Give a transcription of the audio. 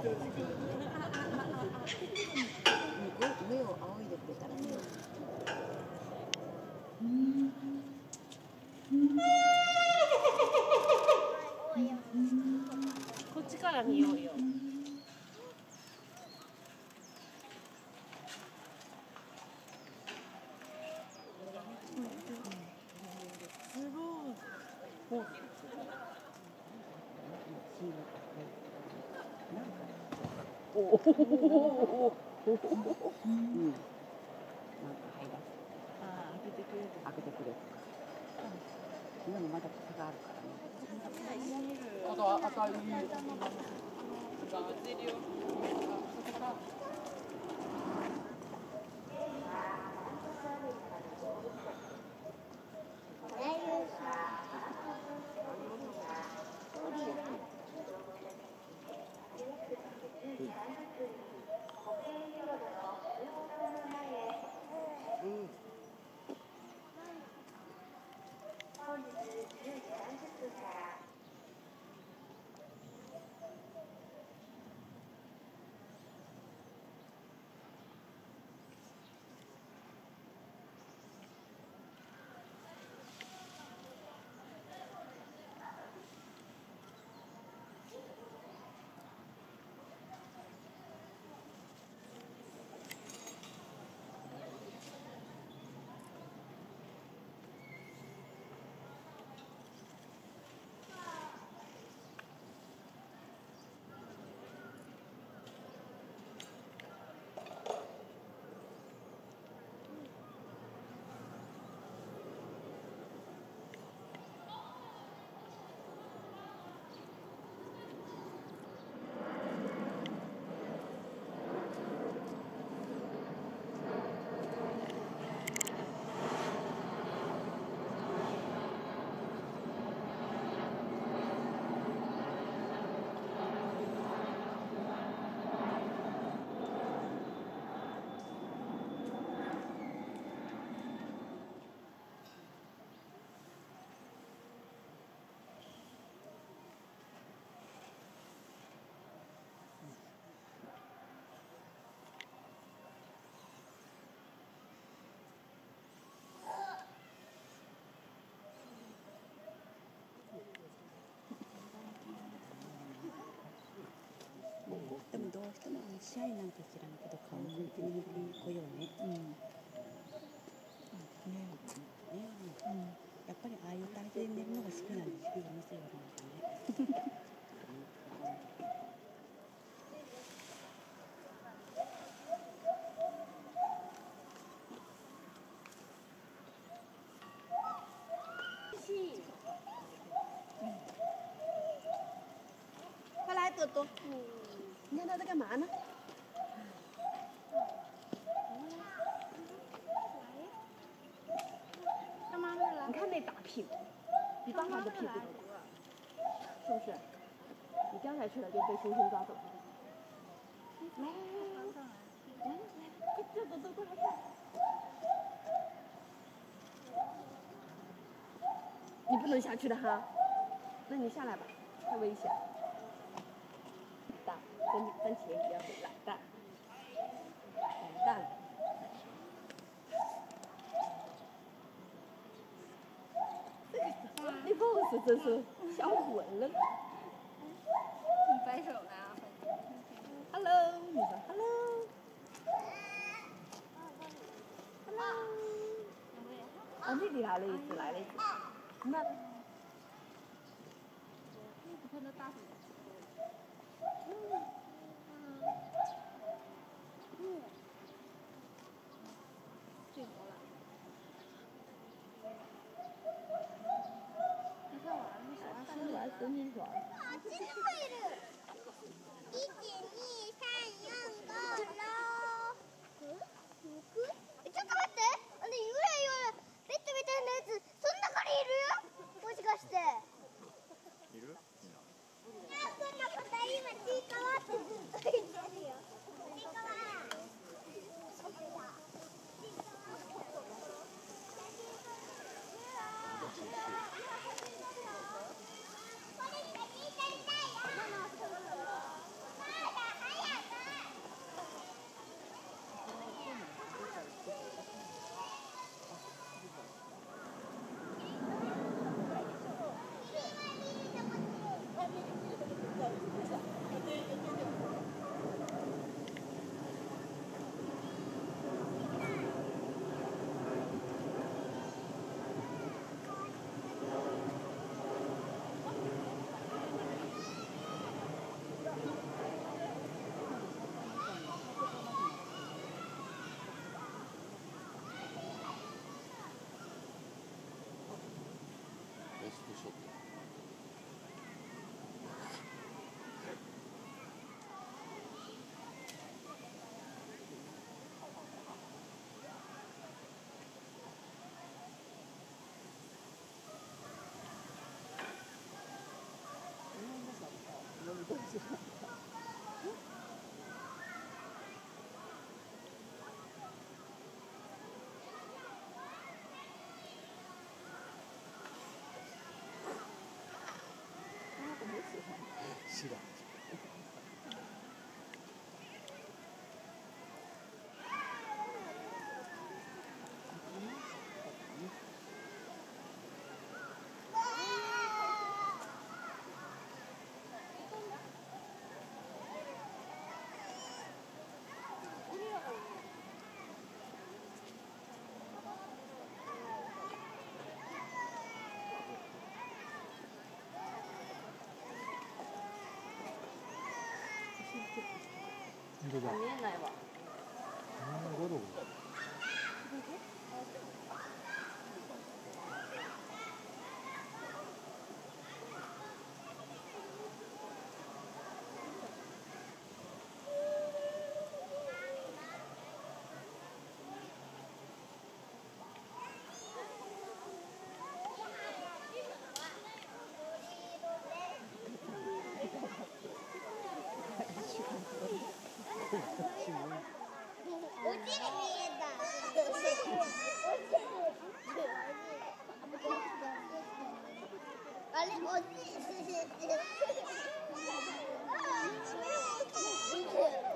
上を仰いでくれたらね。 こっちから見ようよ。 おお。なんか入らす。 ああ、開けてくれる。 開けてくれる。でもまだ草があるからね。 あと赤い。 でもどうしてもシャイなんか知らんけど顔を向いてみこようね。やっぱりああいう感じで寝るのが好きなんですよ、店はなんかね。 快来，朵朵。你看他在干嘛呢？你看那大屁股，比爸爸的屁股都大，是不是？你掉下去了就被猩猩抓走了。来，这朵朵过来看。你不能下去的哈，那你下来吧，太危险。蛋跟番茄一样是懒蛋，懒蛋。那 pose 真是销魂了。 你摆手呢 ？Hello， 你说 Hello。哦，那里来了一只，来了一只。那。真心爽。 しょって。知らん。 見えないわ。 ゴロゴロ。 あれ、おじい。